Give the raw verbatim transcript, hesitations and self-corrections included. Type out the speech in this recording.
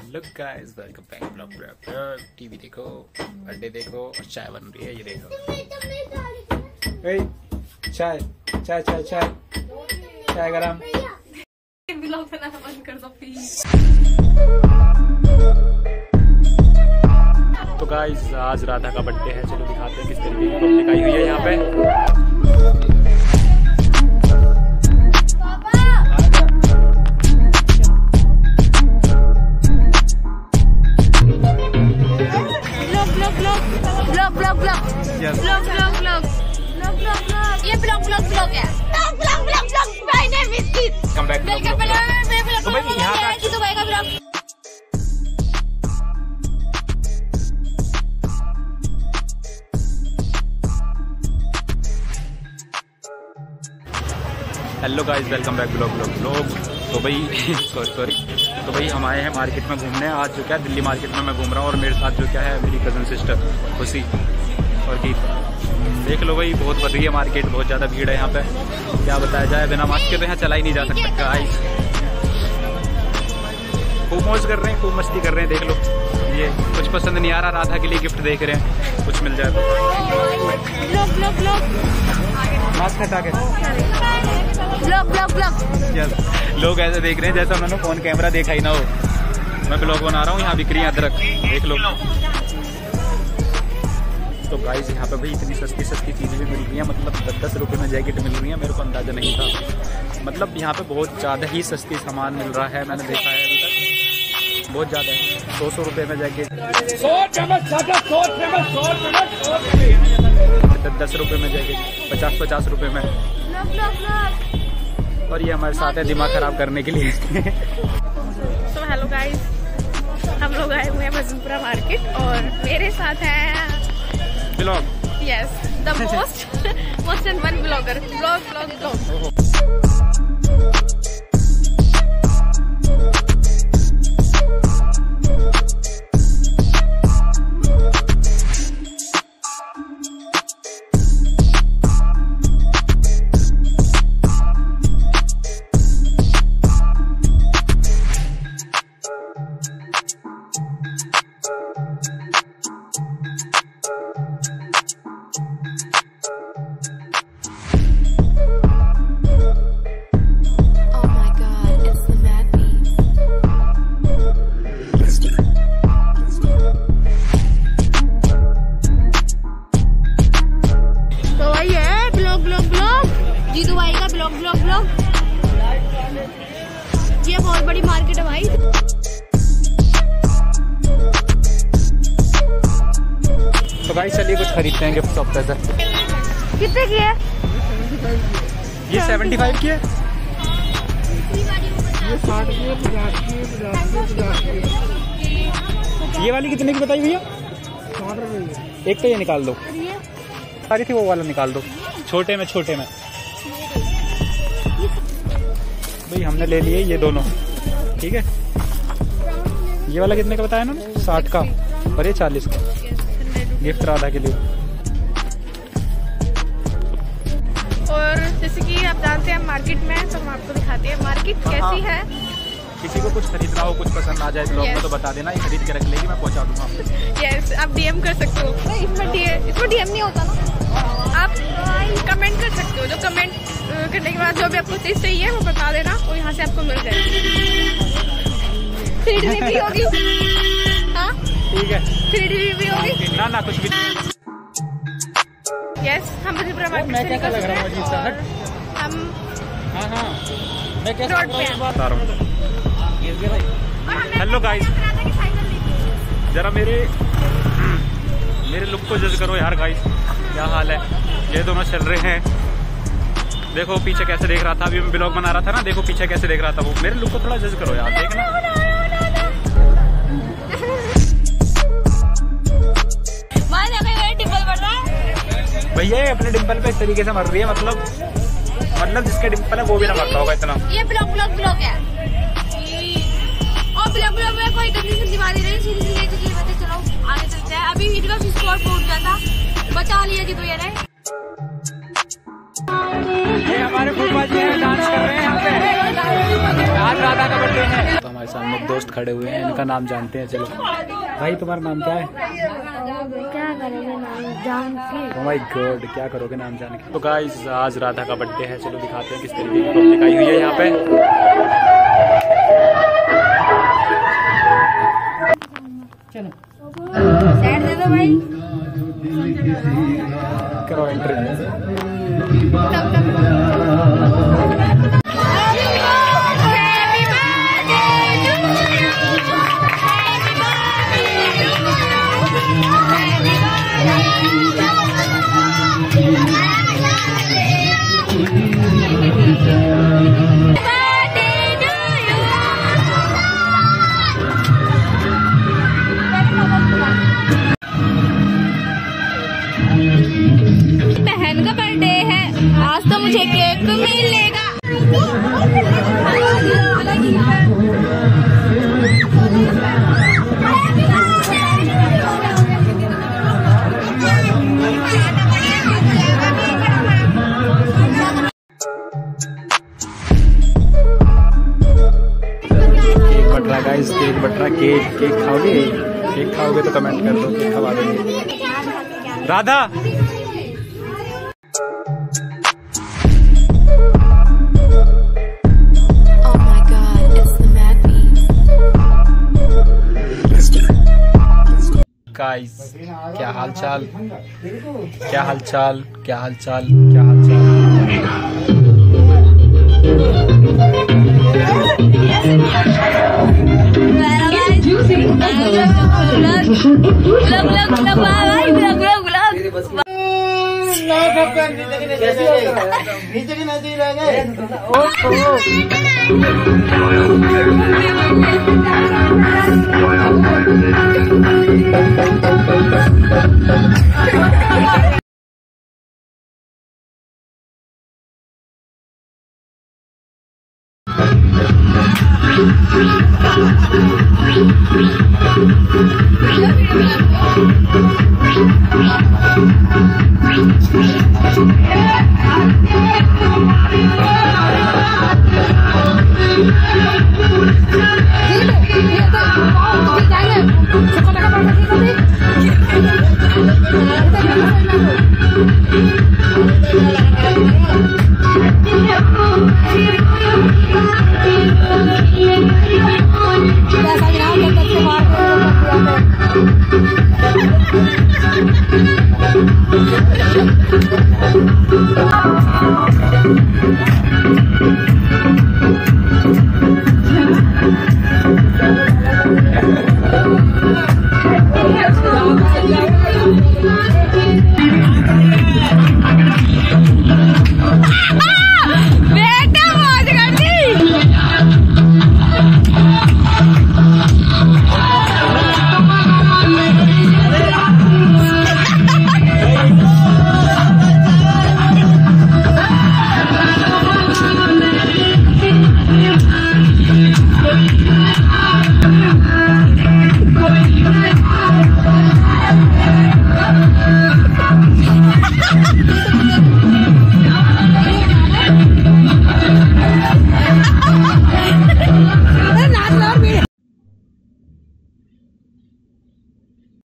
Hello guys, welcome back blog blog. TV देखो, birthday देखो और चाय बन रही है, ये देखो। ए, चाय चाय चाय चाय चाय गरम। ब्लॉग बनाना बंद कर दो प्लीज। तो गाइस, आज राधा का बर्थडे है। चलो दिखाते हैं किस तरीके की पब्लिक आई हुई है यहाँ पे। Blog blog blog blog blog blog blog blog ये ब्लॉग ब्लॉग ब्लॉग है। Blog blog blog my name is this. Come back welcome मेरे ब्लॉग तो भाई यहाँ का की दुबई का blog. Hello guys, welcome back blog blog blog. तो भाई सॉरी सॉरी तो भाई हम आए हैं मार्केट में घूमने। आज जो क्या दिल्ली मार्केट में मैं घूम रहा हूँ और मेरे साथ जो क्या है मेरी कज़न सिस्टर खुशी और गीत। देख लो भाई, बहुत बढ़ रही है मार्केट, बहुत ज़्यादा भीड़ है यहाँ पे। क्या बताया जाए, बिना मास्क के तो यहाँ चला ही नहीं जा सकता गाइस। खूब मौज कर रहे हैं, खूब मस्ती कर रहे हैं। देख लो, ये कुछ पसंद नहीं आ रहा, राधा के लिए गिफ्ट देख रहे हैं, कुछ मिल जाए तो। ब्लॉग ब्लॉग ब्लॉग मास्क हटा के ब्लॉग ब्लॉग ब्लॉग। लोग ऐसे देख रहे हैं जैसा उन्होंने फोन कैमरा देखा ही ना हो। मैं ब्लॉग बना रहा हूँ, यहाँ बिक्री है अदरक, देख लो। तो गाइस, यहाँ पे भाई इतनी सस्ती सस्ती चीज़ें भी मिल रही हैं। मतलब दस दस रुपये में जैकेट मिल रही है, मेरे को अंदाजा नहीं था। मतलब यहाँ पे बहुत ज़्यादा ही सस्ती सामान मिल रहा है, मैंने देखा है अभी तक बहुत ज़्यादा है। सौ सौ रुपये में जैकेट, दस दस रुपये में जैकेट, पचास पचास रुपये में। और ये हमारे साथ है दिमाग खराब करने के लिए। तो हेलो गाइस, हम लोग आए हुए हैं मजनपुरा मार्केट और मेरे साथ है blog. Yes, the most most and one blogger. Blog blog blog. Dubai का ब्लॉग ब्लॉग ब्लॉग। ये बहुत बड़ी मार्केट है भाई। तो भाई चलिए कुछ खरीदते हैं गिफ्ट शॉप से। कितने की है ये? सेवेंटी फाइव की है। ये वाली कितने की बताई भैया? एक तो ये निकाल दो, सारी थी वो वाला निकाल दो, छोटे में छोटे में। भाई हमने ले लिए ये दोनों, ठीक है। ये वाला कितने का बताया ना? साठ का और ये चालीस का। गिफ्ट राधा के लिए। और जैसे कि आप जानते हैं मार्केट में, तो हम आपको दिखाते हैं मार्केट कैसी है। किसी को कुछ खरीदना हो, कुछ पसंद आ जाए ब्लॉग में तो बता देना, ये खरीद के रख लेगी, मैं पहुंचा दूंगा आपको। यस, आप डीएम कर सकते हो। इसमें डीएम इसमें डीएम नहीं होता ना, आप कमेंट कर सकते हो। जो कमेंट करने के बाद जो भी आपको चीज चाहिए वो बता देना, और यहाँ से आपको मिल जाएगी। फ्री डिलीवरी होगी। हाँ ठीक है, फ्री डिलीवरी होगी ना ना कुछ भी। यस, हम मजनपुरा मार्केट से निकल चुके हैं और हम हाँ हाँ मैं क्या रोड पे बता रहा हूँ। हेलो गाइस, जरा मेरे मेरे लुक को जज करो यार गाइस, क्या हाल है। ये दोनों चल रहे हैं, देखो पीछे कैसे देख रहा था। अभी मैं ब्लॉग बना रहा था ना, देखो पीछे कैसे देख रहा था वो। मेरे लुक को थोड़ा जज करो यार, देखना। भैया अपने डिम्पल पे इस तरीके से मर रही है, मतलब मतलब जिसके डिम्पल है वो भी ना मरता होगा इतना। ये ब्लॉग ब्लॉग ब्लॉग है और ब्लॉग ब्लॉग में कोई गंदी सी बीमारी नहीं, सीधी सी लेके चलिए। बच्चे चलो आगे चलते हैं। अभी वीडियो का स्कोर पहुंच गया था, बचा लिया जी भैया ने। ये हमारे फूफा जी हैं, डांस कर रहे हैं यहाँ पे। आज राधा का बर्थडे है। हमारे सामने एक दोस्त खड़े हुए हैं, इनका नाम जानते हैं। चलो भाई, तुम्हारा नाम क्या है? क्या करोगे नाम जान के? ओह माय गॉड, क्या करोगे नाम जान के? तो गाइस आज राधा का बर्थडे है, चलो दिखाते हैं किस तरीके की पब्लिक आई हुई है यहाँ पे। चलो साइड दे दो भाई, करो एंट्री। बहन का बर्थडे है आज, तो मुझे केक मिलेगा। केक बट रहा गाइस, केक बट रहा। केक केक खाओगे? केक खाओगे तो कमेंट कर दो, केक खवा देंगे। राधा गाइस, क्या हाल चाल, क्या हाल चाल, क्या हाल चाल, क्या हाल चाल। नीचे की नदी रह गए। Yeah.